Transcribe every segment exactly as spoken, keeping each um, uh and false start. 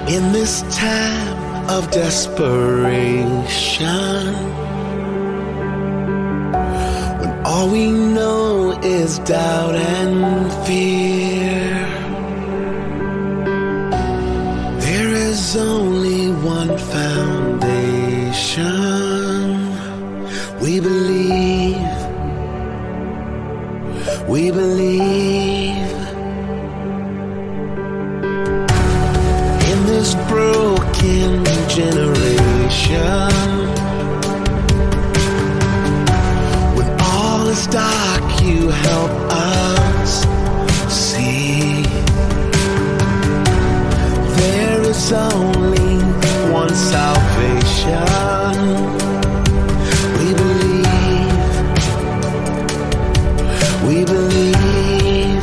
In this time of desperation, when all we know is doubt and fear, there is only one foundation. We believe, we believe. In this broken generation, when all is dark, you help us see. There is only one salvation. We believe, we believe,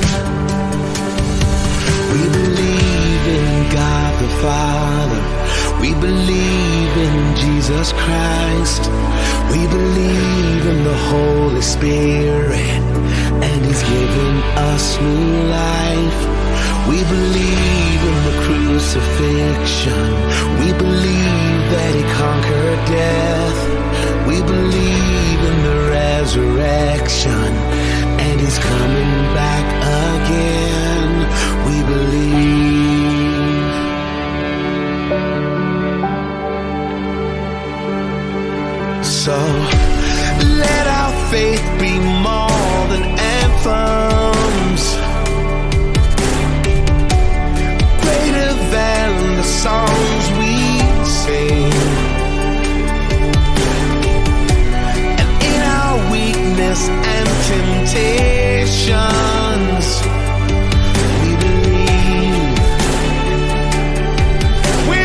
we believe in God the Father. We believe in Jesus Christ. We believe in the Holy Spirit, and He's given us new life. We believe in the crucifixion. We believe that He conquered death. We believe in the resurrection, and He's coming back again. We believe. So let our faith be more than anthems, greater than the songs we sing. And in our weakness and temptations, we believe, we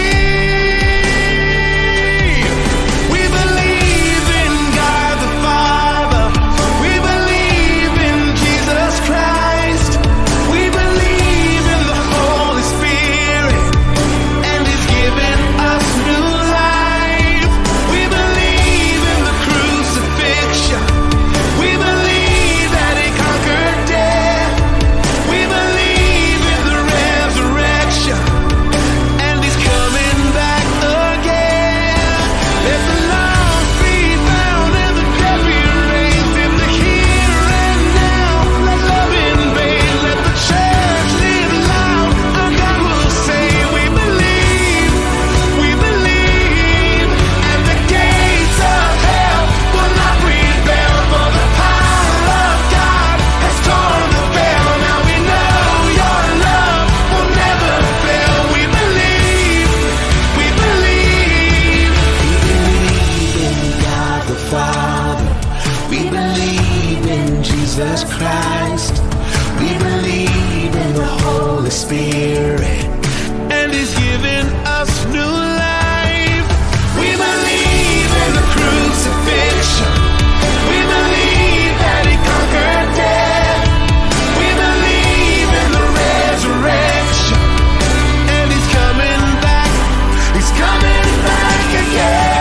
believe, we believe in God the Father. We believe in Jesus Christ. We believe in the Holy Spirit, and He's given us new life. We believe in the crucifixion. We believe that He conquered death. We believe in the resurrection, and He's coming back again. Let the lost be found and the dead be raised in the here and now. Let love invade, let the church live loud. Our God will say, we believe, we believe, and the gates of hell will not prevail, for the power of God has torn the veil. Now we know your love will never fail. We believe, we believe, we believe in God the Father. We believe in Jesus Christ. We believe in the Holy Spirit, and He's given us new life. We believe in the crucifixion. We believe that He conquered death. We believe in the resurrection, and He's coming back. He's coming back again.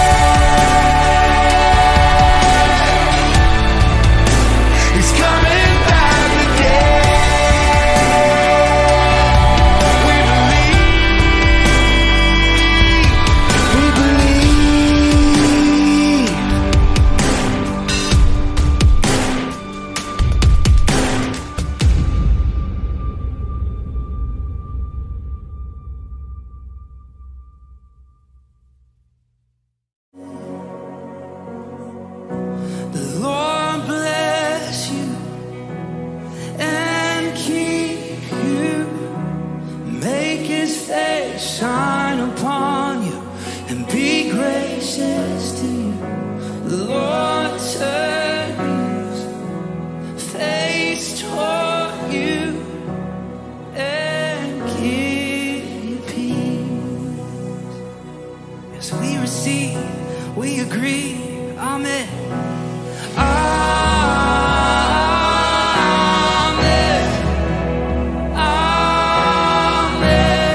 He's coming back again. We believe, we believe. The Lord bless you and keep you, make His face shine upon you and be gracious to you. The Lord turn His face toward you and give you peace. As we receive, we agree. Amen. Amen. Amen.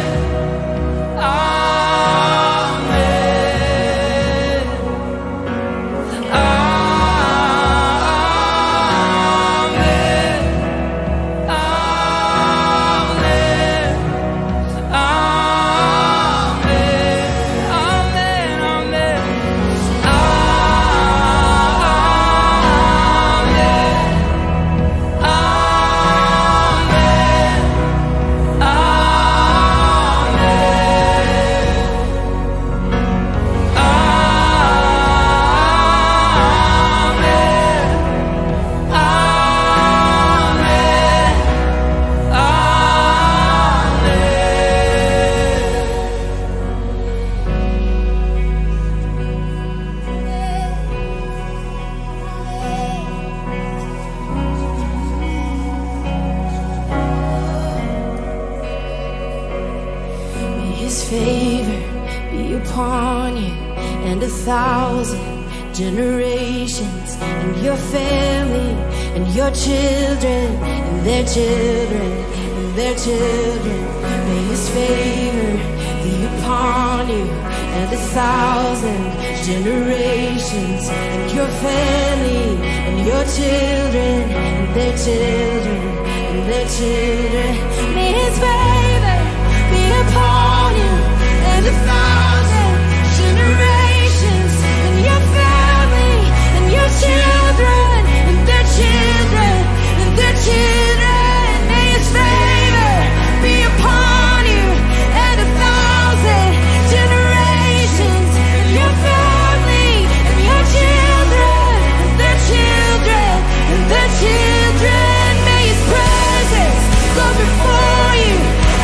Amen. Amen. His favor be upon you and a thousand generations, and your family, and your children, and their children, and their children. May His favor be upon you and a thousand generations, and your family, and your children, and their children, and their children. May His favor be upon you and a thousand generations, and your family, and your children, and their children, and their children. May His favor be upon you and a thousand generations, and your family, and your children, and their children, and their children. May His presence go before you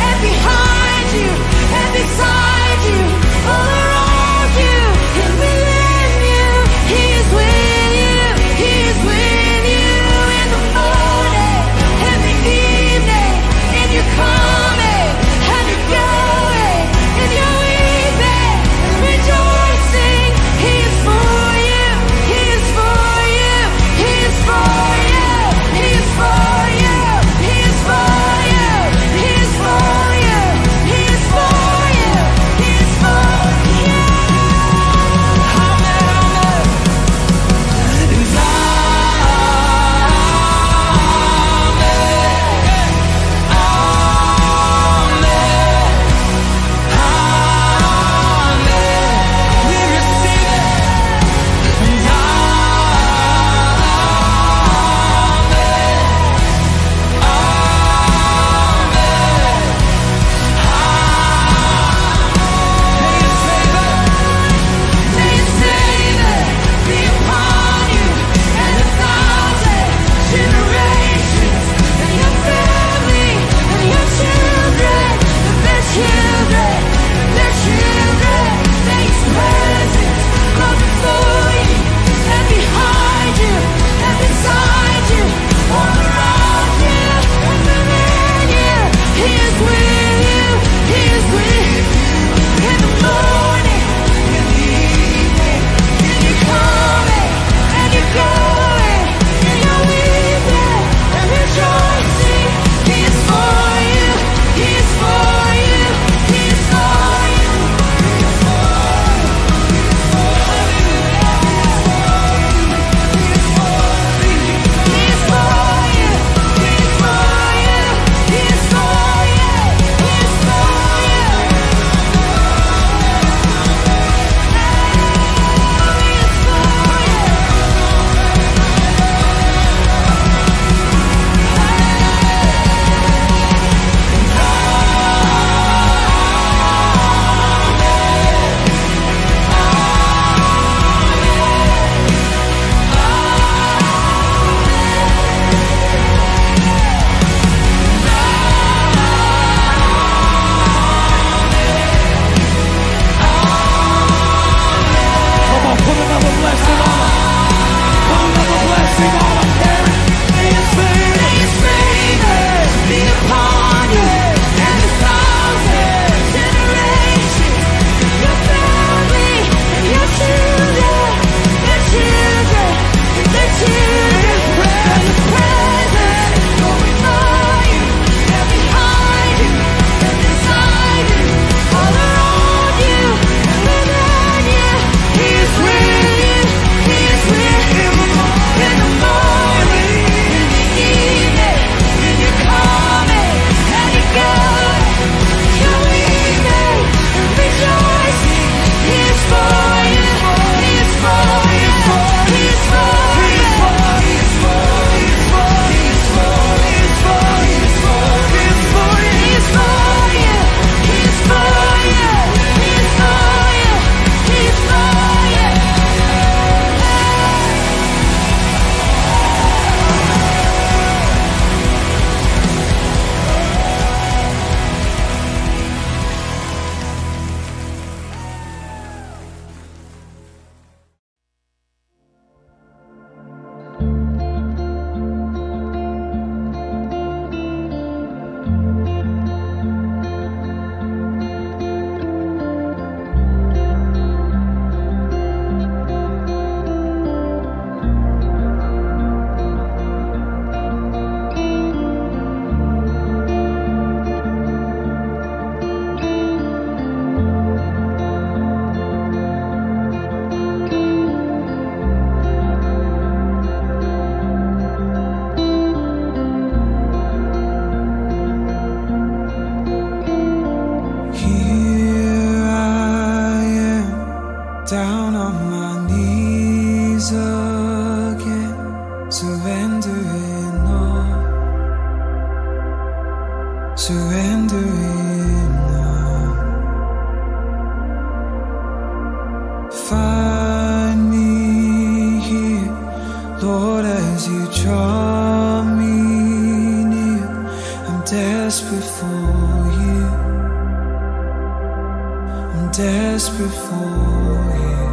desperate for you.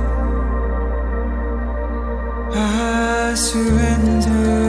I surrender.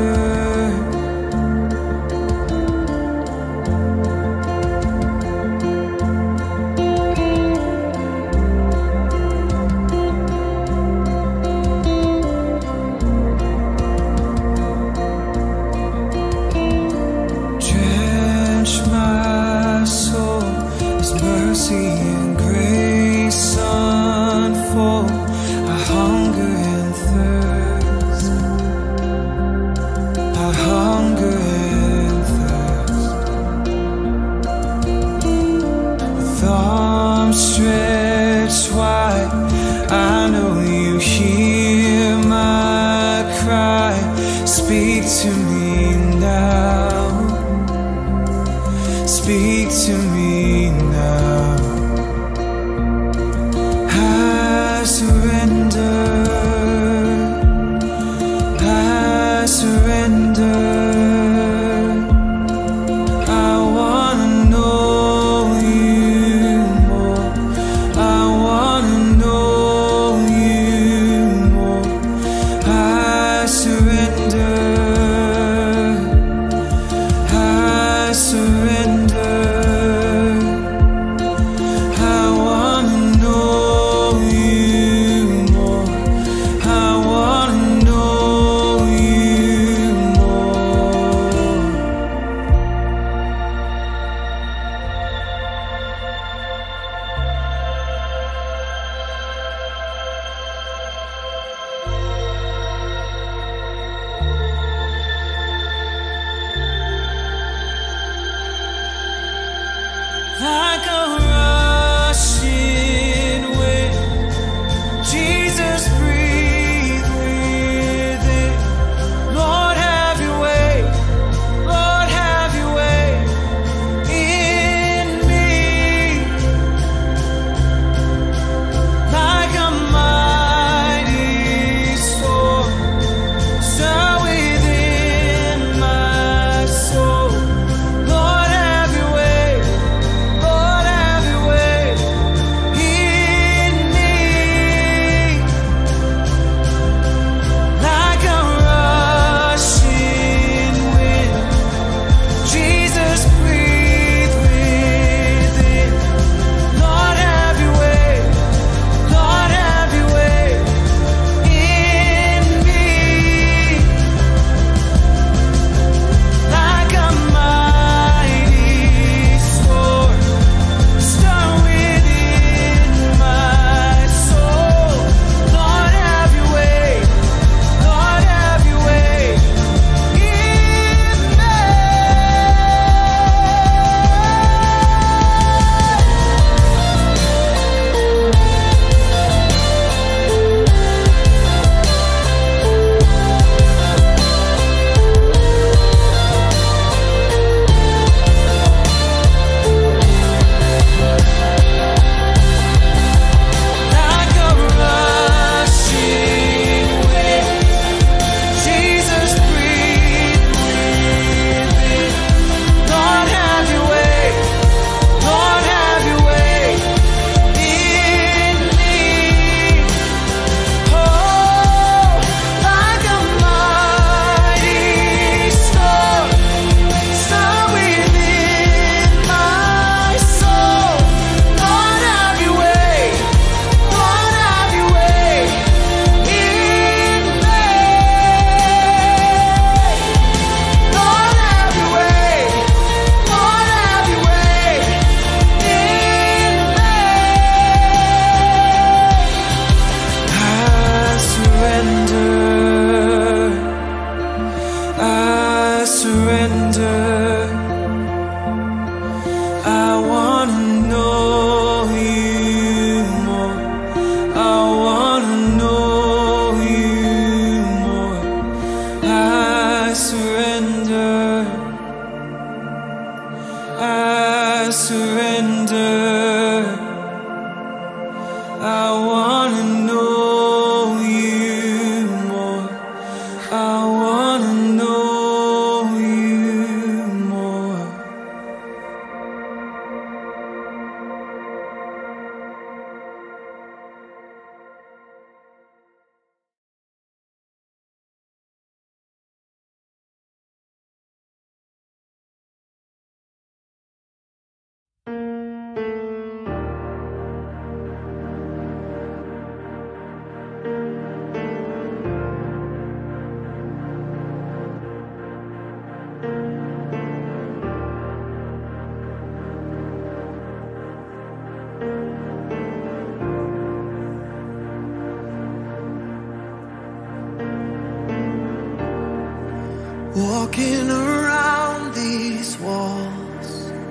walking around these walls.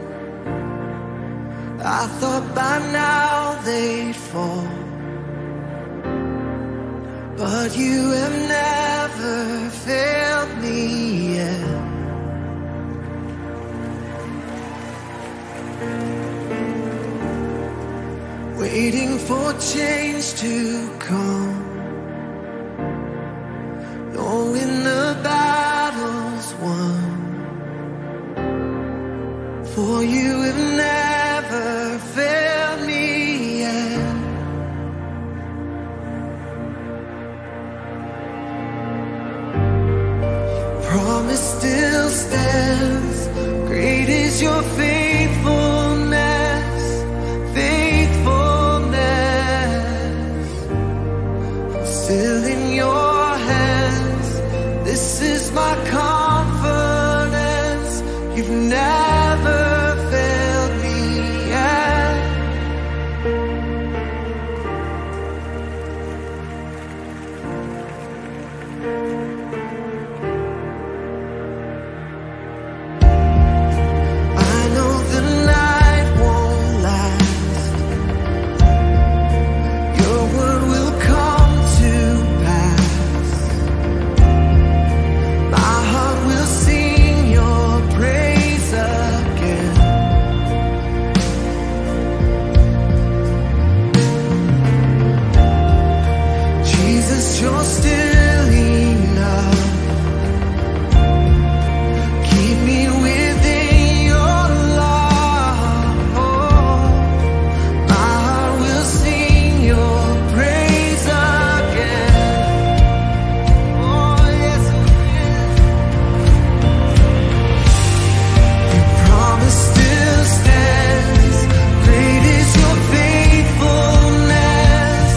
I thought by now they'd fall, but you have never failed me yet. Waiting for change to come, knowing the battle's won. For you have never failed me yet. Promise still stands. Great is your faithfulness, faithfulness. I'm still in your hands. This is my confidence. You've never failed me yet. I know the night won't last. Your word will come to pass. My heart will sing your praise again. Jesus, you're still enough. Keep me within your love. My heart will sing your praise again. Oh, yes, it will. Your promise still stands. Great is your faithfulness,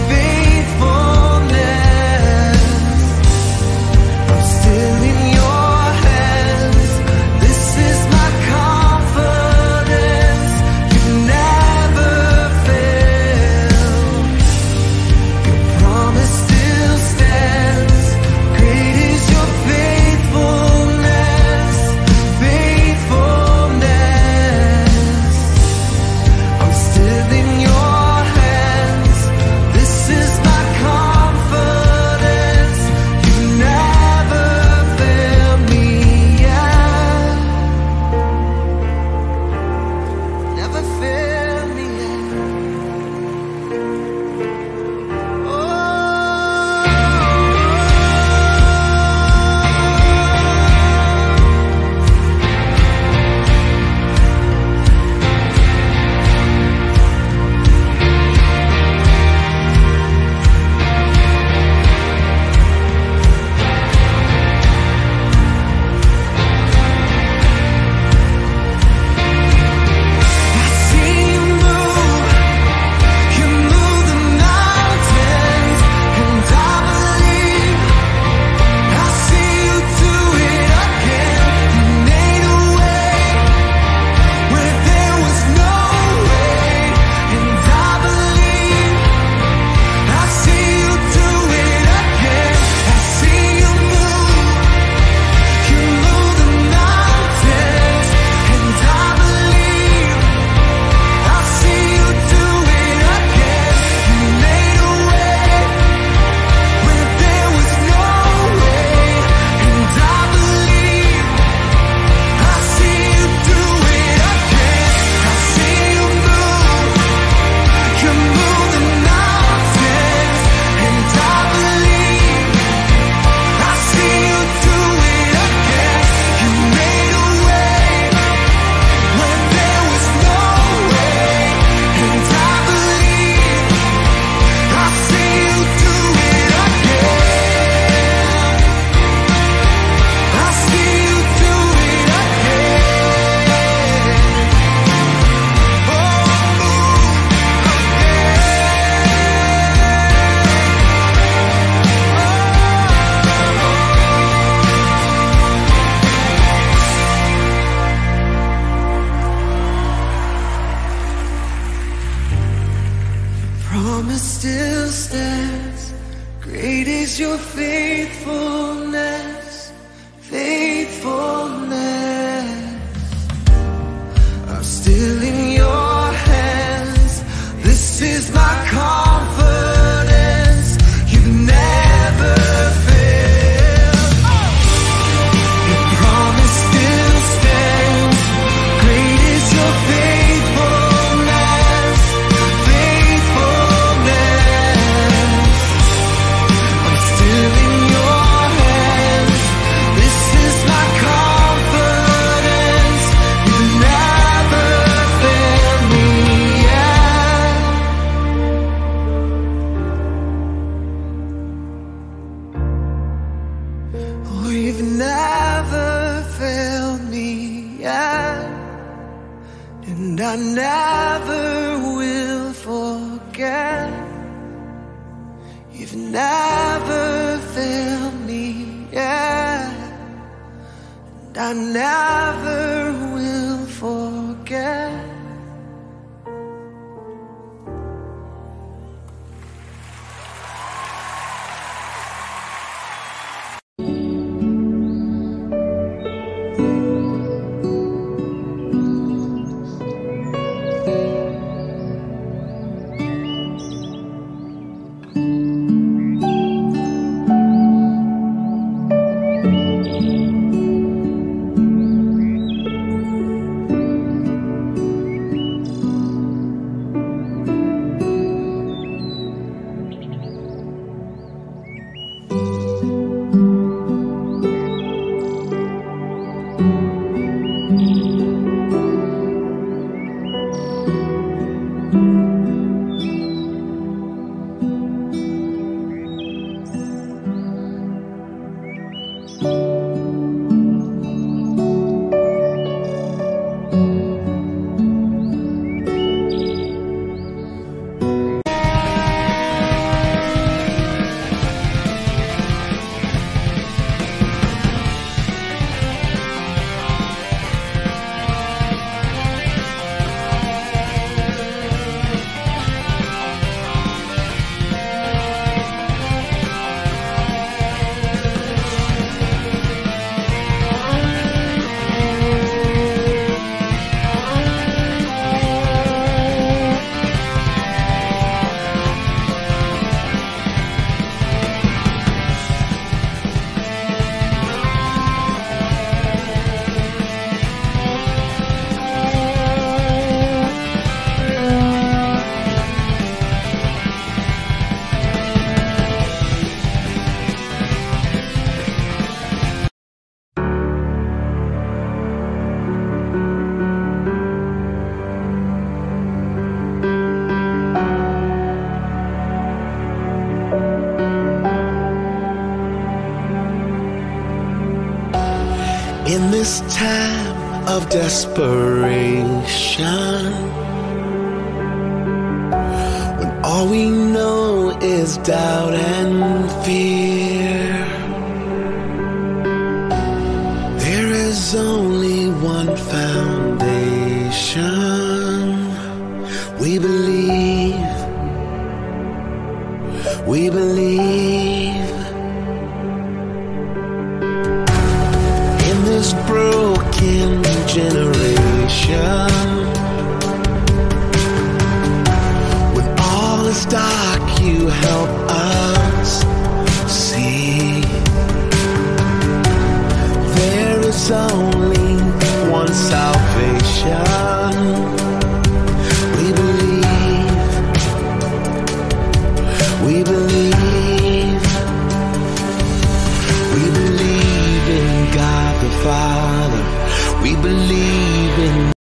faithfulness. I'm still in your hands. This is my confidence. You never fail. Your promise still stands. Great is your faithfulness, faithfulness. I'm still in your hands. This is my confidence. You never failed me yet. Never failed me yet. Oh. I see you move, you move the mountains, and I believe. I see you do it again. You made a way where there was no way, and I believe. I see you do it again. I see you move, you move the mountains, and I believe. I see you do it again. You made a way where there was no way, and I believe. I see you do it again. I see you move, you move the mountains, and I believe. I see you do it again. You made a way when there was no way, and I believe. I see you do it again. I see you do it again. Oh, move again. Promise still stands. Great is your faithfulness, faithfulness. never will forget. You've never failed me yet, and I never will forget. In this time of desperation, when all we know is doubt and fear, there is only one foundation. We believe, we believe. This broken generation, when all is dark, you help us.